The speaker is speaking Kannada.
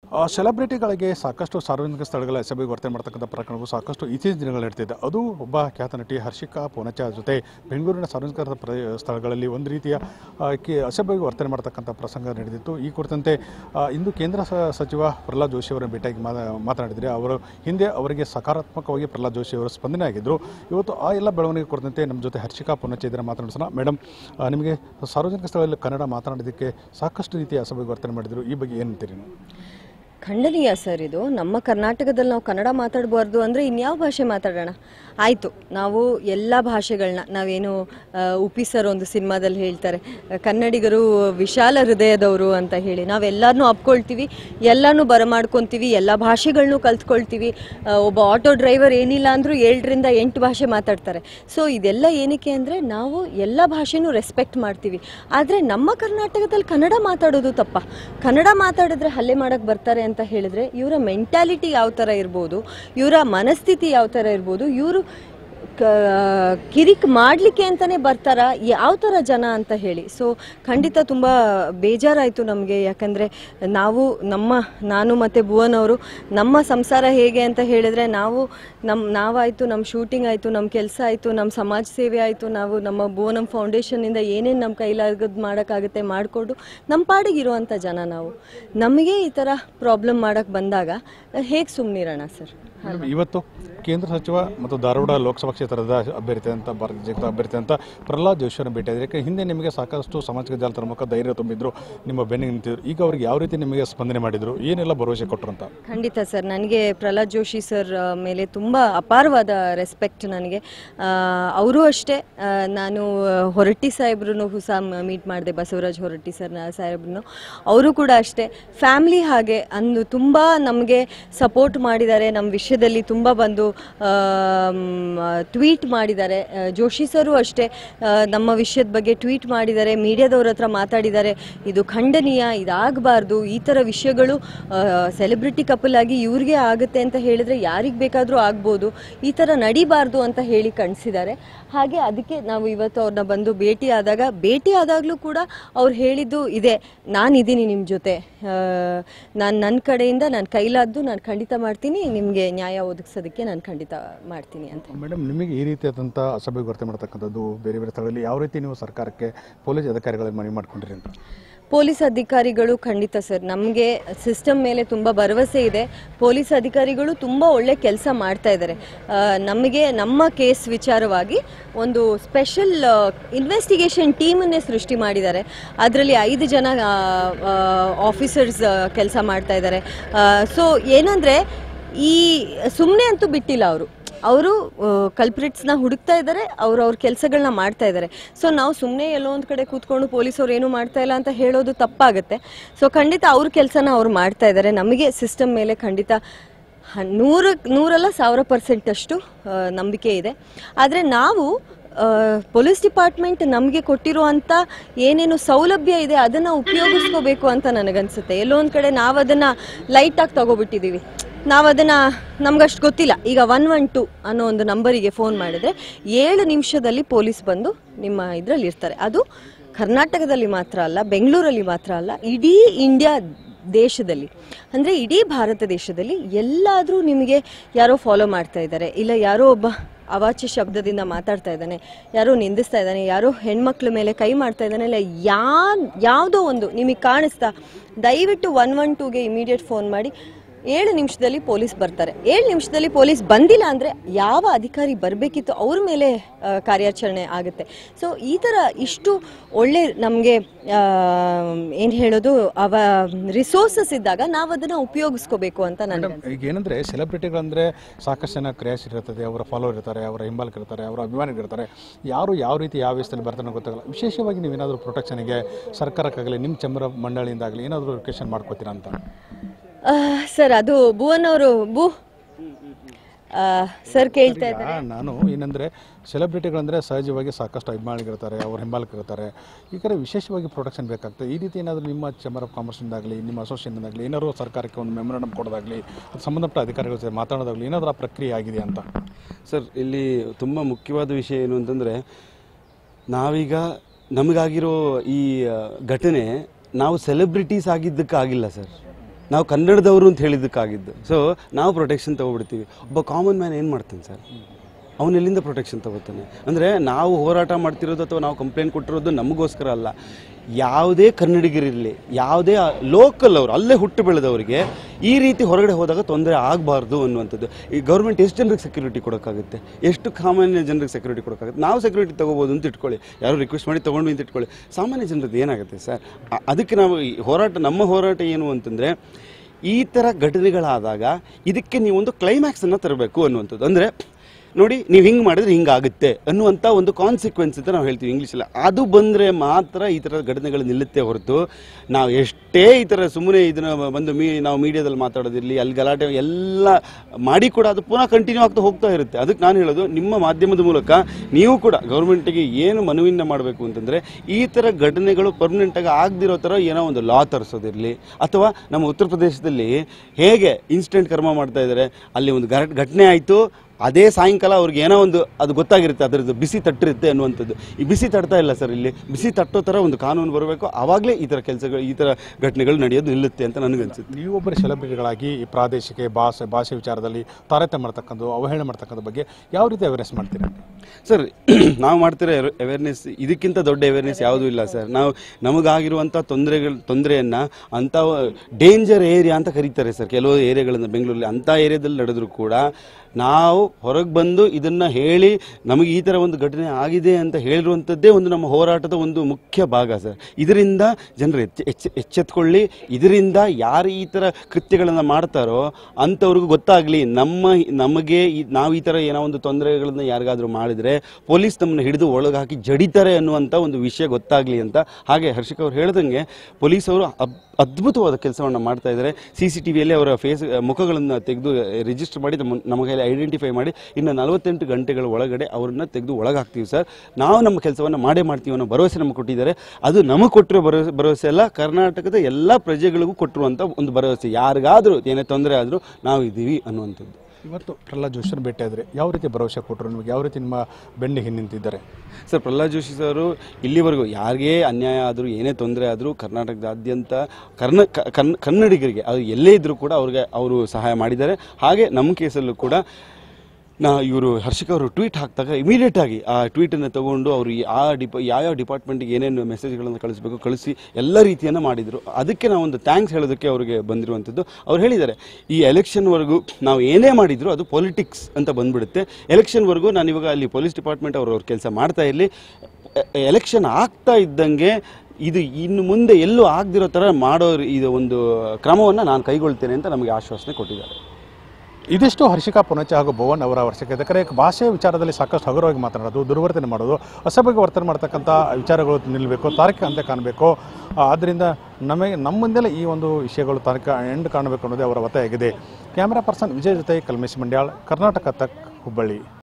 ಸೆಲೆಬ್ರಿಟಿಗಳಿಗೆ ಸಾಕಷ್ಟು ಸಾರ್ವಜನಿಕ ಸ್ಥಳಗಳ ಎಸೆಬಗೆ ವರ್ತನೆ ಮಾಡ್ತಕ್ಕಂಥ ಪ್ರಕರಣವು ಸಾಕಷ್ಟು ಇತ್ತೀಚಿನ ದಿನಗಳು ಇರ್ತಿದೆ. ಅದು ಒಬ್ಬ ಖ್ಯಾತ ನಟಿ ಹರ್ಷಿಕಾ ಪೂನಚ್ಚ ಜೊತೆ ಬೆಂಗಳೂರಿನ ಸಾರ್ವಜನಿಕ ಸ್ಥಳಗಳಲ್ಲಿ ಒಂದು ರೀತಿಯ ಎಸೆಬಗೆ ವರ್ತನೆ ಮಾಡ್ತಕ್ಕಂಥ ಪ್ರಸಂಗ ನಡೆದಿತ್ತು. ಈ ಕುರಿತಂತೆ ಇಂದು ಕೇಂದ್ರ ಸಚಿವ ಪ್ರಹ್ಲಾದ್ ಜೋಶಿ ಅವರ ಭೇಟಿಯಾಗಿ ಮಾತನಾಡಿದರೆ ಅವರು ಹಿಂದೆ ಅವರಿಗೆ ಸಕಾರಾತ್ಮಕವಾಗಿ ಪ್ರಹ್ಲಾದ್ ಜೋಶಿ ಅವರು ಸ್ಪಂದನೆ ಆಗಿದ್ದರು. ಇವತ್ತು ಆ ಎಲ್ಲ ಬೆಳವಣಿಗೆ ಕುರಿತಂತೆ ನಮ್ಮ ಜೊತೆ ಹರ್ಷಿಕಾ ಪೂನಚ್ಚ ಇದ್ದಾರೆ, ಮಾತನಾಡಿಸೋಣ. ಮೇಡಮ್, ನಿಮಗೆ ಸಾರ್ವಜನಿಕ ಸ್ಥಳದಲ್ಲಿ ಕನ್ನಡ ಮಾತನಾಡೋದಕ್ಕೆ ಸಾಕಷ್ಟು ರೀತಿಯ ಎಸೆಬಗೆ ವರ್ತನೆ ಮಾಡಿದರು, ಈ ಬಗ್ಗೆ ಏನಂತೀರಿ? ಖಂಡನೀಯ ಸರ್. ಇದು ನಮ್ಮ ಕರ್ನಾಟಕದಲ್ಲಿ ನಾವು ಕನ್ನಡ ಮಾತಾಡಬಾರ್ದು ಅಂದರೆ ಇನ್ಯಾವ ಭಾಷೆ ಮಾತಾಡೋಣ? ಆಯಿತು, ನಾವು ಎಲ್ಲ ಭಾಷೆಗಳನ್ನ ನಾವೇನು ಉಪಿ ಸರ್ ಒಂದು ಸಿನಿಮಾದಲ್ಲಿ ಹೇಳ್ತಾರೆ, ಕನ್ನಡಿಗರು ವಿಶಾಲ ಹೃದಯದವರು ಅಂತ ಹೇಳಿ ನಾವೆಲ್ಲರನ್ನೂ ಒಪ್ಕೊಳ್ತೀವಿ, ಎಲ್ಲನೂ ಬರಮಾಡ್ಕೊತೀವಿ, ಎಲ್ಲ ಭಾಷೆಗಳನ್ನೂ ಕಲ್ತ್ಕೊಳ್ತೀವಿ. ಒಬ್ಬ ಆಟೋ ಡ್ರೈವರ್ ಏನಿಲ್ಲ ಅಂದರೂ 7ರಿಂದ 8 ಭಾಷೆ ಮಾತಾಡ್ತಾರೆ. ಸೊ ಇದೆಲ್ಲ ಏನಕ್ಕೆ ಅಂದರೆ ನಾವು ಎಲ್ಲ ಭಾಷೆನೂ ರೆಸ್ಪೆಕ್ಟ್ ಮಾಡ್ತೀವಿ. ಆದರೆ ನಮ್ಮ ಕರ್ನಾಟಕದಲ್ಲಿ ಕನ್ನಡ ಮಾತಾಡೋದು ತಪ್ಪ. ಕನ್ನಡ ಮಾತಾಡಿದ್ರೆ ಹಲ್ಲೆ ಮಾಡೋಕ್ಕೆ ಬರ್ತಾರೆ ಅಂತ ಹೇಳಿದ್ರೆ ಇವರ ಮೆಂಟಾಲಿಟಿ ಯಾವ ಥರ ಇರ್ಬೋದು, ಇವರ ಮನಸ್ಥಿತಿ ಯಾವ ಥರ ಇರ್ಬೋದು, ಇವರು ಕಿರಿಕ್ ಮಾಡಲಿಕ್ಕೆ ಅಂತಲೇ ಬರ್ತಾರ, ಯಾವ ಥರ ಜನ ಅಂತ ಹೇಳಿ. ಸೊ ಖಂಡಿತ ತುಂಬ ಬೇಜಾರಾಯಿತು ನಮಗೆ. ಯಾಕಂದರೆ ನಾನು ಮತ್ತು ಭುವನ್ ಅವರು ನಮ್ಮ ಸಂಸಾರ ಹೇಗೆ ಅಂತ ಹೇಳಿದ್ರೆ ನಾವಾಯಿತು, ನಮ್ಮ ಶೂಟಿಂಗ್ ಆಯಿತು, ನಮ್ಮ ಕೆಲಸ ಆಯಿತು, ನಮ್ಮ ಸಮಾಜ ಸೇವೆ ಆಯಿತು, ನಾವು ನಮ್ಮ ಭುವನಂ ಫೌಂಡೇಶನ್ನಿಂದ ಏನೇನು ನಮ್ಮ ಕೈಲಾಗದು ಮಾಡೋಕ್ಕಾಗುತ್ತೆ ಮಾಡಿಕೊಂಡು ನಮ್ಮ ಪಾಡಿಗಿರುವಂಥ ಜನ ನಾವು. ನಮಗೆ ಈ ಥರ ಪ್ರಾಬ್ಲಮ್ ಮಾಡೋಕ್ಕೆ ಬಂದಾಗ ಹೇಗೆ ಸುಮ್ಮನಿರೋಣ ಸರ್? ಇವತ್ತು ಕೇಂದ್ರ ಸಚಿವ ಮತ್ತು ಧಾರವಾಡ ಲೋಕಸಭಾ ಕ್ಷೇತ್ರದ ಅಭ್ಯರ್ಥಿ ಅಂತ ಭಾರತೀಯ ಜನತಾ ಅಭ್ಯರ್ಥಿ ಅಂತ ಪ್ರಹ್ಲಾದ್ ಜೋಶಿ ಅವರನ್ನು ಭೇಟಿಯಾದರೆ, ಯಾಕೆ ಹಿಂದೆ ನಿಮಗೆ ಸಾಕಷ್ಟು ಸಾಮಾಜಿಕ ಜಾಲತಾಣ ಮೂಲಕ ಧೈರ್ಯ ತುಂಬಿದ್ರು, ನಿಮ್ಮ ಬೆನ್ನಿಗೆ ನಿಂತಿದ್ರು, ಈಗ ಅವ್ರಿಗೆ ಯಾವ ರೀತಿ ನಿಮಗೆ ಸ್ಪಂದನೆ ಮಾಡಿದ್ರು, ಏನೆಲ್ಲ ಭರವಸೆ ಕೊಟ್ಟರು ಅಂತ? ಖಂಡಿತ ಸರ್, ನನಗೆ ಪ್ರಹ್ಲಾದ್ ಜೋಶಿ ಸರ್ ಮೇಲೆ ತುಂಬ ಅಪಾರವಾದ ರೆಸ್ಪೆಕ್ಟ್ ನನಗೆ. ಅವರು ಅಷ್ಟೇ, ನಾನು ಹೊರಟ್ಟಿ ಸಾಹೇಬ್ರು ಸಹ ಮೀಟ್ ಮಾಡಿದೆ, ಬಸವರಾಜ್ ಹೊರಟ್ಟಿ ಸರ್ ಸಾಹೇಬ್ರನ್ನು. ಅವರು ಕೂಡ ಅಷ್ಟೇ ಫ್ಯಾಮಿಲಿ ಹಾಗೆ ತುಂಬ ನಮಗೆ ಸಪೋರ್ಟ್ ಮಾಡಿದ್ದಾರೆ. ನಮ್ಮ ವಿಷಯದಲ್ಲಿ ತುಂಬ ಬಂದು ಟ್ವೀಟ್ ಮಾಡಿದ್ದಾರೆ. ಜೋಶಿ ಸರು ಅಷ್ಟೇ ನಮ್ಮ ವಿಷಯದ ಬಗ್ಗೆ ಟ್ವೀಟ್ ಮಾಡಿದ್ದಾರೆ, ಮೀಡಿಯಾದವ್ರ ಹತ್ರ ಮಾತಾಡಿದ್ದಾರೆ. ಇದು ಖಂಡನೀಯ, ಇದಾಗಬಾರ್ದು, ಈ ಥರ ವಿಷಯಗಳು ಸೆಲೆಬ್ರಿಟಿ ಕಪಲ್ ಆಗಿ ಇವ್ರಿಗೆ ಆಗುತ್ತೆ ಅಂತ ಹೇಳಿದರೆ ಯಾರಿಗೆ ಬೇಕಾದರೂ ಆಗ್ಬೋದು, ಈ ಥರ ನಡಿಬಾರ್ದು ಅಂತ ಹೇಳಿ ಕಳಿಸಿದ್ದಾರೆ. ಹಾಗೆ ಅದಕ್ಕೆ ನಾವು ಇವತ್ತು ಅವ್ರನ್ನ ಬಂದು ಭೇಟಿ ಆದಾಗಲೂ ಕೂಡ ಅವ್ರು ಹೇಳಿದ್ದು ಇದೆ, ನಾನಿದ್ದೀನಿ ನಿಮ್ಮ ಜೊತೆ, ನನ್ನ ಕಡೆಯಿಂದ ನಾನು ಕೈಲಾದ್ದು ನಾನು ಖಂಡಿತ ಮಾಡ್ತೀನಿ, ನಿಮಗೆ ನ್ಯಾಯ ಒದಗಿಸೋದಕ್ಕೆ ನಾನು ಖಂಡಿತ ಮಾಡ್ತೀನಿ ಅಂತ. ಮೇಡಮ್, ನಿಮಗೆ ಈ ರೀತಿಯಾದಂಥ ಅಸಭ್ಯ ವರ್ತನೆ ಮಾಡ್ತಕ್ಕಂಥದ್ದು ಬೇರೆ ಬೇರೆ ಸ್ಥಳದಲ್ಲಿ ಯಾವ ರೀತಿ ನೀವು ಸರ್ಕಾರಕ್ಕೆ ಪೊಲೀಸ್ ಅಧಿಕಾರಿಗಳನ್ನು ಮನವಿ ಮಾಡ್ಕೊಂಡಿರಿ ಅಂತ? ಪೊಲೀಸ್ ಅಧಿಕಾರಿಗಳು ಖಂಡಿತ ಸರ್, ನಮಗೆ ಸಿಸ್ಟಮ್ ಮೇಲೆ ತುಂಬ ಭರವಸೆ ಇದೆ. ಪೊಲೀಸ್ ಅಧಿಕಾರಿಗಳು ತುಂಬ ಒಳ್ಳೆ ಕೆಲಸ ಮಾಡ್ತಾ ಇದ್ದಾರೆ. ನಮಗೆ ನಮ್ಮ ಕೇಸ್ ವಿಚಾರವಾಗಿ ಒಂದು ಸ್ಪೆಷಲ್ ಇನ್ವೆಸ್ಟಿಗೇಷನ್ ಟೀಮನ್ನೇ ಸೃಷ್ಟಿ ಮಾಡಿದ್ದಾರೆ. ಅದರಲ್ಲಿ 5 ಜನ ಆಫೀಸರ್ಸ್ ಕೆಲಸ ಮಾಡ್ತಾ ಇದ್ದಾರೆ. ಸೊ ಏನಂದರೆ ಈ ಸುಮ್ಮನೆ ಅಂತೂ ಬಿಟ್ಟಿಲ್ಲ ಅವರು ಕಲ್ಪ್ರಿಟ್ಸ್ನ ಹುಡುಕ್ತಾ ಇದ್ದಾರೆ, ಅವ್ರ ಕೆಲಸಗಳನ್ನ ಮಾಡ್ತಾ ಇದ್ದಾರೆ. ಸೊ ನಾವು ಸುಮ್ಮನೆ ಎಲ್ಲೋ ಒಂದು ಕಡೆ ಕೂತ್ಕೊಂಡು ಪೊಲೀಸವ್ರು ಏನೂ ಮಾಡ್ತಾ ಇಲ್ಲ ಅಂತ ಹೇಳೋದು ತಪ್ಪಾಗುತ್ತೆ. ಸೊ ಖಂಡಿತ ಅವ್ರ ಕೆಲಸನ ಅವ್ರು ಮಾಡ್ತಾ ಇದ್ದಾರೆ. ನಮಗೆ ಸಿಸ್ಟಮ್ ಮೇಲೆ ಖಂಡಿತ 100% ಅಷ್ಟು ನಂಬಿಕೆ ಇದೆ. ಆದರೆ ನಾವು ಪೊಲೀಸ್ ಡಿಪಾರ್ಟ್ಮೆಂಟ್ ನಮಗೆ ಕೊಟ್ಟಿರುವಂಥ ಏನೇನು ಸೌಲಭ್ಯ ಇದೆ ಅದನ್ನು ಉಪಯೋಗಿಸ್ಕೋಬೇಕು ಅಂತ ನನಗನ್ಸುತ್ತೆ. ಎಲ್ಲೋ ಒಂದು ಕಡೆ ನಾವು ಅದನ್ನು ಲೈಟಾಗಿ ತಗೋಬಿಟ್ಟಿದ್ದೀವಿ. ನಾವು ಅದನ್ನು ನಮಗಷ್ಟು ಗೊತ್ತಿಲ್ಲ. ಈಗ 112 ಅನ್ನೋ ಒಂದು ನಂಬರಿಗೆ ಫೋನ್ ಮಾಡಿದರೆ 7 ನಿಮಿಷದಲ್ಲಿ ಪೊಲೀಸ್ ಬಂದು ನಿಮ್ಮ ಇದರಲ್ಲಿ ಇರ್ತಾರೆ. ಅದು ಕರ್ನಾಟಕದಲ್ಲಿ ಮಾತ್ರ ಅಲ್ಲ, ಬೆಂಗಳೂರಲ್ಲಿ ಮಾತ್ರ ಅಲ್ಲ, ಇಡೀ ಇಂಡಿಯಾ ದೇಶದಲ್ಲಿ, ಅಂದರೆ ಇಡೀ ಭಾರತ ದೇಶದಲ್ಲಿ ಎಲ್ಲಾದರೂ ನಿಮಗೆ ಯಾರೋ ಫಾಲೋ ಮಾಡ್ತಾ ಇದ್ದಾರೆ, ಇಲ್ಲ ಯಾರೋ ಒಬ್ಬ ಅವಾಚ್ಯ ಶಬ್ದದಿಂದ ಮಾತಾಡ್ತಾ ಇದ್ದಾನೆ, ಯಾರೋ ನಿಂದಿಸ್ತಾ ಇದ್ದಾನೆ, ಯಾರೋ ಹೆಣ್ಮಕ್ಳ ಮೇಲೆ ಕೈ ಮಾಡ್ತಾ ಇದ್ದಾನೆ, ಇಲ್ಲ ಯಾವುದೋ ಒಂದು ನಿಮಗೆ ಕಾಣಿಸ್ತಾ, ದಯವಿಟ್ಟು 112ಗೆ ಇಮಿಡಿಯೇಟ್ ಫೋನ್ ಮಾಡಿ. 7 ನಿಮಿಷದಲ್ಲಿ ಪೊಲೀಸ್ ಬರ್ತಾರೆ. 7 ನಿಮಿಷದಲ್ಲಿ ಪೊಲೀಸ್ ಬಂದಿಲ್ಲ ಅಂದರೆ ಯಾವ ಅಧಿಕಾರಿ ಬರಬೇಕಿತ್ತು ಅವ್ರ ಮೇಲೆ ಕಾರ್ಯಾಚರಣೆ ಆಗುತ್ತೆ. ಸೊ ಈ ಥರ ಇಷ್ಟು ಒಳ್ಳೆ ನಮಗೆ ಏನು ಹೇಳೋದು ರಿಸೋರ್ಸಸ್ ಇದ್ದಾಗ ನಾವು ಅದನ್ನು ಉಪಯೋಗಿಸ್ಕೋಬೇಕು ಅಂತ ನಾನು. ಈಗ ಏನಂದರೆ ಸೆಲೆಬ್ರಿಟಿಗಳಂದರೆ ಸಾಕಷ್ಟು ಜನ ಕ್ರೇಜಿರ್ತದೆ, ಅವರ ಫಾಲೋವರ್ ಇರ್ತಾರೆ, ಅವರ ಹಿಂಬಾಲಕರಿರ್ತಾರೆ, ಅವರ ಅಭಿಮಾನಿಗಳಿರ್ತಾರೆ. ಯಾರು ಯಾವ ರೀತಿ ಯಾವ ವಯಸ್ಸಲ್ಲಿ ಬರ್ತಾನೆ ಗೊತ್ತಾಗಲ್ಲ. ವಿಶೇಷವಾಗಿ ನೀವೇನಾದರೂ ಪ್ರೊಟೆಕ್ಷನ್ಗೆ ಸರ್ಕಾರಕ್ಕಾಗಲಿ ನಿಮ್ಮ ಚಂಬರ ಮಂಡಳಿಯಿಂದಾಗಲಿ ಏನಾದರೂ ರಿಕ್ವೆಷನ್ ಮಾಡ್ಕೋತೀರಾ ಅಂತ? ಸರ್, ಅದು ಭುವನ್ ಅವರು ಸರ್ ಕೇಳ್ತಾ ಇದ್ದಾರೆ. ನಾನು ಏನಂದರೆ ಸೆಲೆಬ್ರಿಟಿಗಳಂದರೆ ಸಹಜವಾಗಿ ಸಾಕಷ್ಟು ಅಭಿಮಾನಿಗಳಿರ್ತಾರೆ, ಅವ್ರ ಹಿಂಬಾಲಕರಿರ್ತಾರೆ. ಈ ಕಡೆ ವಿಶೇಷವಾಗಿ ಪ್ರೊಟೆಕ್ಷನ್ ಬೇಕಾಗ್ತದೆ. ಈ ರೀತಿ ಏನಾದರೂ ನಿಮ್ಮ ಚೇಂಬರ್ ಆಫ್ ಕಾಮರ್ಸಿಂದಾಗಲಿ ನಿಮ್ಮ ಅಸೋಸಿಯೇಷನ್ದಾಗಲಿ ಏನಾದರೂ ಸರ್ಕಾರಕ್ಕೆ ಒಂದು ಮೆಮೊರಂಡಮ್ ಕೊಡೋದಾಗಲಿ, ಅದು ಸಂಬಂಧಪಟ್ಟ ಅಧಿಕಾರಿಗಳ ಜೊತೆ ಮಾತಾಡೋದಾಗಲಿ ಏನಾದರೂ ಆ ಪ್ರಕ್ರಿಯೆ ಆಗಿದೆ ಅಂತ? ಸರ್, ಇಲ್ಲಿ ತುಂಬ ಮುಖ್ಯವಾದ ವಿಷಯ ಏನು ಅಂತಂದರೆ, ನಾವೀಗ ನಮಗಾಗಿರೋ ಈ ಘಟನೆ ನಾವು ಸೆಲೆಬ್ರಿಟೀಸ್ ಆಗಿದ್ದಕ್ಕಾಗಿಲ್ಲ ಸರ್. ನಾವು ಕನ್ನಡದವರು ಅಂತ ಹೇಳಿದ್ದಕ್ಕಾಗಿದ್ದು. ಸೊ ನಾವು ಪ್ರೊಟೆಕ್ಷನ್ ತೊಗೊಬಿಡ್ತೀವಿ. ಒಬ್ಬ ಕಾಮನ್ ಮ್ಯಾನ್ ಏನು ಮಾಡ್ತಾನೆ ಸರ್? ಅವನು ಎಲ್ಲಿಂದ ಪ್ರೊಟೆಕ್ಷನ್ ತಗೋತಾನೆ? ಅಂದರೆ ನಾವು ಹೋರಾಟ ಮಾಡ್ತಿರೋದು ಅಥವಾ ನಾವು ಕಂಪ್ಲೇಂಟ್ ಕೊಟ್ಟಿರೋದು ನಮಗೋಸ್ಕರ ಅಲ್ಲ. ಯಾವುದೇ ಕನ್ನಡಿಗರಿರಲಿ, ಯಾವುದೇ ಲೋಕಲ್ ಅವರು ಅಲ್ಲೇ ಹುಟ್ಟು ಬೆಳೆದವರಿಗೆ ಈ ರೀತಿ ಹೊರಗಡೆ ಹೋದಾಗ ತೊಂದರೆ ಆಗಬಾರ್ದು ಅನ್ನುವಂಥದ್ದು. ಈ ಗೌರ್ಮೆಂಟ್ ಎಷ್ಟು ಜನರಿಗೆ ಸೆಕ್ಯೂರಿಟಿ ಕೊಡೋಕ್ಕಾಗುತ್ತೆ? ಎಷ್ಟು ಸಾಮಾನ್ಯ ಜನರಿಗೆ ಸೆಕ್ಯೂರಿಟಿ ಕೊಡೋಕ್ಕಾಗುತ್ತೆ? ನಾವು ಸೆಕ್ಯೂರಿಟಿ ತೊಗೋಬೋದು ಅಂತ ಇಟ್ಕೊಳ್ಳಿ, ಯಾರು ರಿಕ್ವೆಸ್ಟ್ ಮಾಡಿ ತೊಗೊಂಡು ಅಂತ ಇಟ್ಕೊಳ್ಳಿ, ಸಾಮಾನ್ಯ ಜನರದ್ದು ಏನಾಗುತ್ತೆ ಸರ್? ಅದಕ್ಕೆ ನಾವು ನಮ್ಮ ಹೋರಾಟ ಏನು ಅಂತಂದರೆ, ಈ ಥರ ಘಟನೆಗಳಾದಾಗ ಇದಕ್ಕೆ ನೀವೊಂದು ಕ್ಲೈಮ್ಯಾಕ್ಸನ್ನು ತರಬೇಕು ಅನ್ನುವಂಥದ್ದು. ಅಂದರೆ ನೋಡಿ, ನೀವು ಹಿಂಗೆ ಮಾಡಿದ್ರೆ ಹಿಂಗಾಗುತ್ತೆ ಅನ್ನುವಂಥ ಒಂದು ಕಾನ್ಸಿಕ್ವೆನ್ಸ್ ಅಂತ ನಾವು ಹೇಳ್ತೀವಿ ಇಂಗ್ಲೀಷಲ್ಲಿ. ಅದು ಬಂದರೆ ಮಾತ್ರ ಈ ಥರ ಘಟನೆಗಳು ನಿಲ್ಲುತ್ತೆ ಹೊರತು ನಾವು ಎಷ್ಟೇ ಈ ಥರ ಸುಮ್ಮನೆ ಇದನ್ನು ಬಂದು ನಾವು ಮೀಡಿಯಾದಲ್ಲಿ ಮಾತಾಡೋದಿರಲಿ, ಅಲ್ಲಿ ಗಲಾಟೆ ಎಲ್ಲ ಮಾಡಿ ಕೂಡ ಅದು ಪುನಃ ಕಂಟಿನ್ಯೂ ಆಗ್ತಾ ಹೋಗ್ತಾ ಇರುತ್ತೆ. ಅದಕ್ಕೆ ನಾನು ಹೇಳೋದು, ನಿಮ್ಮ ಮಾಧ್ಯಮದ ಮೂಲಕ ನೀವು ಕೂಡ ಗೌರ್ಮೆಂಟಿಗೆ ಏನು ಮನವಿಯನ್ನು ಮಾಡಬೇಕು ಅಂತಂದರೆ, ಈ ಥರ ಘಟನೆಗಳು ಪರ್ಮನೆಂಟಾಗಿ ಆಗದಿರೋ ಥರ ಏನೋ ಒಂದು ಲಾ ತರಿಸೋದಿರಲಿ, ಅಥವಾ ನಮ್ಮ ಉತ್ತರ ಪ್ರದೇಶದಲ್ಲಿ ಹೇಗೆ ಇನ್ಸ್ಟೆಂಟ್ ಕರ್ಮ ಮಾಡ್ತಾ ಇದ್ದಾರೆ, ಅಲ್ಲಿ ಒಂದು ಘಟನೆ ಆಯಿತು, ಅದೇ ಸಾಯಂಕಾಲ ಅವ್ರಿಗೆ ಏನೋ ಒಂದು ಅದು ಗೊತ್ತಾಗಿರುತ್ತೆ, ಅದರದ್ದು ಬಿಸಿ ತಟ್ಟಿರುತ್ತೆ ಅನ್ನುವಂಥದ್ದು. ಈ ಬಿಸಿ ತಟ್ತಾ ಇಲ್ಲ ಸರ್. ಇಲ್ಲಿ ಬಿಸಿ ತಟ್ಟೋ ಥರ ಒಂದು ಕಾನೂನು ಬರಬೇಕು, ಆವಾಗಲೇ ಈ ಥರ ಕೆಲಸಗಳು, ಈ ಥರ ಘಟನೆಗಳು ನಡೆಯೋದು ನಿಲ್ಲುತ್ತೆ ಅಂತ ನನಗನ್ಸುತ್ತೆ. ನೀವೊಬ್ಬರು ಸೆಲೆಬ್ರಿಟಿಗಳಾಗಿ ಈ ಪ್ರಾದೇಶಿಕ ಭಾಷೆ ವಿಚಾರದಲ್ಲಿ ತಾರತಮ್ಯ ಮಾಡ್ತಕ್ಕಂಥ, ಅವಹೇಳನ ಮಾಡ್ತಕ್ಕಂಥ ಬಗ್ಗೆ ಯಾವ ರೀತಿ ಅವೇರ್ನೆಸ್ ಮಾಡ್ತೀರಾ ಸರ್? ನಾವು ಮಾಡ್ತಿರೋ ಅವೇರ್ನೆಸ್ ಇದಕ್ಕಿಂತ ದೊಡ್ಡ ಅವೇರ್ನೆಸ್ ಯಾವುದೂ ಇಲ್ಲ ಸರ್. ನಾವು ನಮಗಾಗಿರುವಂಥ ತೊಂದರೆಯನ್ನು ಅಂಥ ಡೇಂಜರ್ ಏರಿಯಾ ಅಂತ ಕರೀತಾರೆ ಸರ್ ಕೆಲವು ಏರಿಯಾಗಳನ್ನು ಬೆಂಗಳೂರಲ್ಲಿ. ಅಂಥ ಏರಿಯಾದಲ್ಲಿ ನಡೆದರೂ ಕೂಡ ನಾವು ಹೊರಗೆ ಬಂದು ಇದನ್ನು ಹೇಳಿ ನಮಗೆ ಈ ಥರ ಒಂದು ಘಟನೆ ಆಗಿದೆ ಅಂತ ಹೇಳಿರುವಂಥದ್ದೇ ಒಂದು ನಮ್ಮ ಹೋರಾಟದ ಒಂದು ಮುಖ್ಯ ಭಾಗ ಸರ್. ಇದರಿಂದ ಜನರು ಎಚ್ಚೆತ್ಕೊಳ್ಳಿ, ಇದರಿಂದ ಯಾರು ಈ ಥರ ಕೃತ್ಯಗಳನ್ನು ಮಾಡ್ತಾರೋ ಅಂಥವ್ರಿಗೂ ಗೊತ್ತಾಗಲಿ, ನಾವು ಈ ಥರ ಏನೋ ಒಂದು ತೊಂದರೆಗಳನ್ನು ಯಾರಿಗಾದರೂ ಮಾಡಿದರೆ ಪೊಲೀಸ್ ನಮ್ಮನ್ನು ಹಿಡಿದು ಒಳಗೆ ಹಾಕಿ ಜಡಿತಾರೆ ಅನ್ನುವಂಥ ಒಂದು ವಿಷಯ ಗೊತ್ತಾಗಲಿ ಅಂತ. ಹಾಗೆ ಹರ್ಷಿಕ್ ಅವ್ರು ಹೇಳ್ದಂಗೆ ಪೊಲೀಸವರು ಅದ್ಭುತವಾದ ಕೆಲಸವನ್ನು ಮಾಡ್ತಾ ಇದ್ದಾರೆ. CCTVಯಲ್ಲಿ ಅವರ ಮುಖಗಳನ್ನು ತೆಗೆದು ರಿಜಿಸ್ಟರ್ ಮಾಡಿ ನಮಗೆ ಐಡೆಂಟಿಫೈ ಮಾಡಿ ಇನ್ನು 48 ಗಂಟೆಗಳ ಒಳಗಡೆ ಅವರನ್ನು ತೆಗೆದು ಒಳಗಾಗ್ತೀವಿ ಸರ್. ನಾವು ನಮ್ಮ ಕೆಲಸವನ್ನು ಮಾಡೇ ಮಾಡ್ತೀವಿ ಅನ್ನೋ ಭರವಸೆ ನಮಗೆ ಕೊಟ್ಟಿದ್ದಾರೆ. ಅದು ನಮಗೆ ಕೊಟ್ಟಿರೋ ಭರವಸೆ ಅಲ್ಲ, ಕರ್ನಾಟಕದ ಎಲ್ಲ ಪ್ರಜೆಗಳಿಗೂ ಕೊಟ್ಟಿರುವಂಥ ಒಂದು ಭರವಸೆ. ಯಾರಿಗಾದರೂ ಏನೇ ತೊಂದರೆ ಆದರೂ ನಾವು ಇದ್ದೀವಿ ಅನ್ನುವಂಥದ್ದು. ಇವತ್ತು ಪ್ರಹ್ಲಾದ್ ಜೋಶಿಯನ್ನು ಭೇಟಿ ಆದರೆ ಯಾವ ರೀತಿ ಭರವಸೆ ಕೊಟ್ಟರು ನಿಮಗೆ? ಯಾವ ರೀತಿ ನಿಮ್ಮ ಬೆನ್ನಿಗೆ ನಿಂತಿದ್ದಾರೆ ಸರ್? ಪ್ರಹ್ಲಾದ್ ಜೋಶಿ ಸರು ಇಲ್ಲಿವರೆಗೂ ಯಾರಿಗೇ ಅನ್ಯಾಯ ಆದರೂ, ಏನೇ ತೊಂದರೆ ಆದರೂ ಕರ್ನಾಟಕದಾದ್ಯಂತ ಕನ್ನಡಿಗರಿಗೆ ಅದು ಎಲ್ಲೇ ಇದ್ದರೂ ಕೂಡ ಅವರು ಸಹಾಯ ಮಾಡಿದ್ದಾರೆ. ಹಾಗೆ ನಮ್ಮ ಕೇಸಲ್ಲೂ ಕೂಡ ಇವರು ಹರ್ಷಿಕ್ ಅವರು ಟ್ವೀಟ್ ಹಾಕಿದಾಗ ಇಮಿಡಿಯೇಟಾಗಿ ಆ ಟ್ವೀಟನ್ನು ತೊಗೊಂಡು ಅವರು ಯಾವ ಡಿಪಾರ್ಟ್ಮೆಂಟಿಗೆ ಏನೇನು ಮೆಸೇಜ್ಗಳನ್ನು ಕಳಿಸಬೇಕು ಕಳಿಸಿ ಎಲ್ಲ ರೀತಿಯನ್ನು ಮಾಡಿದರು. ಅದಕ್ಕೆ ನಾವೊಂದು ಥ್ಯಾಂಕ್ಸ್ ಹೇಳೋದಕ್ಕೆ ಅವರಿಗೆ ಬಂದಿರುವಂಥದ್ದು. ಅವ್ರು ಹೇಳಿದ್ದಾರೆ, ಈ ಎಲೆಕ್ಷನ್ವರೆಗೂ ನಾವು ಏನೇ ಮಾಡಿದರೂ ಅದು ಪೊಲಿಟಿಕ್ಸ್ ಅಂತ ಬಂದುಬಿಡುತ್ತೆ. ಎಲೆಕ್ಷನ್ವರೆಗೂ ನಾನಿವಾಗ ಅಲ್ಲಿ ಪೊಲೀಸ್ ಡಿಪಾರ್ಟ್ಮೆಂಟ್ ಅವ್ರ ಕೆಲಸ ಮಾಡ್ತಾ ಇರಲಿ, ಎಲೆಕ್ಷನ್ ಆಗ್ತಾ ಇದ್ದಂಗೆ ಇದು ಇನ್ನು ಮುಂದೆ ಎಲ್ಲೂ ಆಗದಿರೋ ಥರ ಮಾಡೋ ಇದು ಒಂದು ಕ್ರಮವನ್ನು ನಾನು ಕೈಗೊಳ್ತೇನೆ ಅಂತ ನಮಗೆ ಆಶ್ವಾಸನೆ ಕೊಟ್ಟಿದ್ದಾರೆ. ಇದಿಷ್ಟು ಹರ್ಷಿಕಾ ಪೂನಚ್ಚ ಹಾಗೂ ಭುವನ್ ಅವರ ವರ್ಷಕ್ಕೆ. ಯಾಕಂದರೆ ಭಾಷೆ ವಿಚಾರದಲ್ಲಿ ಸಾಕಷ್ಟು ಹಗುರವಾಗಿ ಮಾತನಾಡೋದು, ದುರ್ವರ್ತನೆ ಮಾಡೋದು, ಅಸಭ್ಯವಾಗಿ ವರ್ತನೆ ಮಾಡ್ತಕ್ಕಂಥ ವಿಚಾರಗಳು ನಿಲ್ಲಬೇಕು, ತಾರ್ಕಿಕ ಅಂತ್ಯ ಕಾಣಬೇಕು. ಆದ್ದರಿಂದ ನಮ್ಮ ಮುಂದೆಲ್ಲ ಈ ಒಂದು ವಿಷಯಗಳು ತಾರ್ಕಿಕ ಎಂಡ್ ಕಾಣಬೇಕು ಅನ್ನೋದೇ ಅವರ ಒತ್ತಾಯ ಆಗಿದೆ. ಕ್ಯಾಮ್ರಾ ಪರ್ಸನ್ ವಿಜಯ್ ಜೊತೆ ಕಲ್ಮೇಶ್ ಮಂಡ್ಯಾಳ್, ಕರ್ನಾಟಕ ತಕ್, ಹುಬ್ಬಳ್ಳಿ.